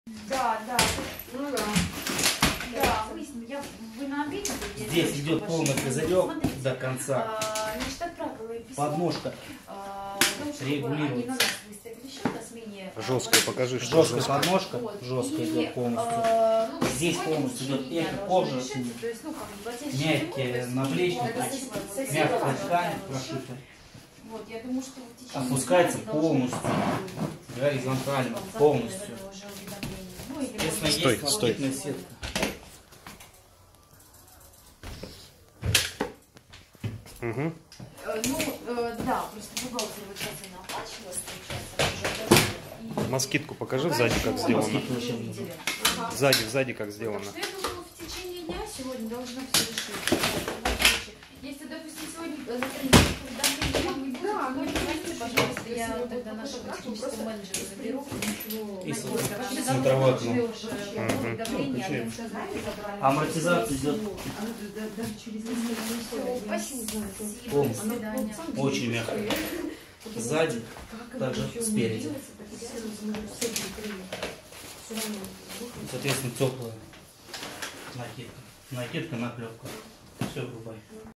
Да, да. Ну да. Да, вы на обеде? Здесь идет полный козырек до конца. Значит, отправила письмо. Подножка регулируется. Жесткая, покажи, что Жесткая подножка, жесткая идет полностью. Здесь полностью идет эко-кожа, мягкие наплечники, мягкая ткань прошита. Вот, я думаю, что в течение Опускается полностью, горизонтально, полностью. Стой, Есть стой. магнитная сетка. Угу. Да, просто бухгалтер вот сейчас она оплачивалась, получается, уже. Москитку покажи сзади, как сделано. Ага. Сзади как сделано. Так что я думаю, в течение дня сегодня должно все решиться. Если, допустим, сегодня уведомление вам не будет, звоните, пожалуйста, я тогда нашего технического менеджера заберу. И смотровое окно. Амортизация идет полностью. Очень мягкая. Сзади, также спереди. Соответственно, теплая накидка. Накидка на клепку. Все, врубай.